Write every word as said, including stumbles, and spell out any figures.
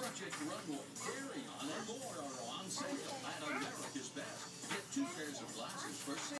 Project Runway, Carry On, and more are on sale at America's Best. Get two pairs of glasses for